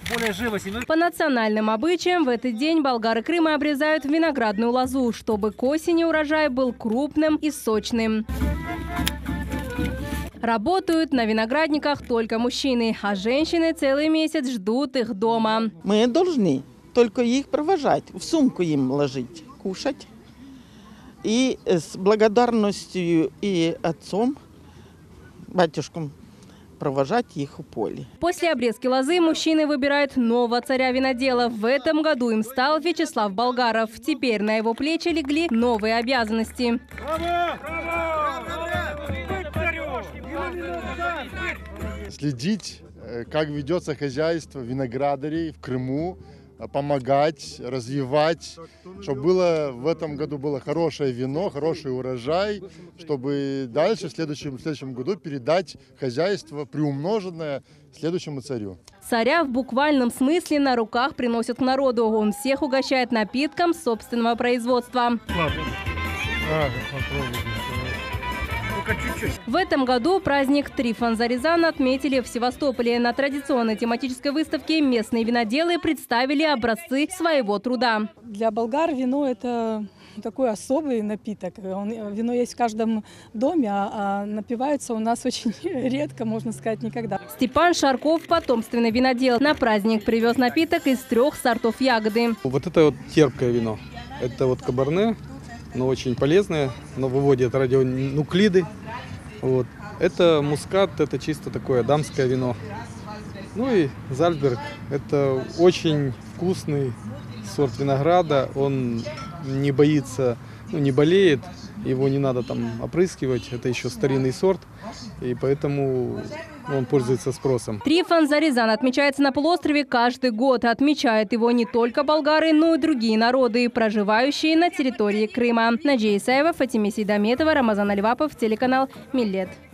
более живости. По национальным обычаям в этот день болгары Крыма обрезают виноградную лозу, чтобы к осени урожай был крупным и сочным. Работают на виноградниках только мужчины, а женщины целый месяц ждут их дома. Мы должны только их провожать, в сумку им ложить, кушать. И с благодарностью и отцом, батюшкам, провожать их в поле. После обрезки лозы мужчины выбирают нового царя винодела. В этом году им стал Вячеслав Болгаров. Теперь на его плечи легли новые обязанности. Следить, как ведется хозяйство виноградарей в Крыму, помогать, развивать, чтобы было в этом году было хорошее вино, хороший урожай, чтобы дальше в следующем году передать хозяйство приумноженное следующему царю. Царя в буквальном смысле на руках приносят к народу. Он всех угощает напитком собственного производства. В этом году праздник Трифон Зарезан отметили в Севастополе. На традиционной тематической выставке местные виноделы представили образцы своего труда. Для болгар вино – это такой особый напиток. Вино есть в каждом доме, а напиваются у нас очень редко, можно сказать, никогда. Степан Шарков – потомственный винодел. На праздник привез напиток из 3 сортов ягоды. Вот это вот терпкое вино. Это вот кабарне. Но очень полезное, но выводит радионуклиды. Вот. Это мускат, это чисто такое дамское вино. Ну и Зальцберг, это очень вкусный сорт винограда. Он не боится, не болеет, его не надо там опрыскивать. Это еще старинный сорт, и поэтому он пользуется спросом. Трифон Зарезан отмечается на полуострове каждый год. Отмечают его не только болгары, но и другие народы, проживающие на территории Крыма. Наджия Исаева, Фатима Сейдаметова, Рамазан Альвапов, телеканал Миллет.